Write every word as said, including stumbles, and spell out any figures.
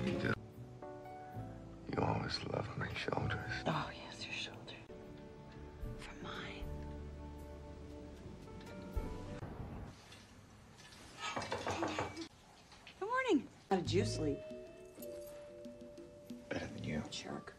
you do. You always loved my shoulders. Oh, yes, your shoulder. For mine. Good morning. How did you sleep? Better than you. Jerk.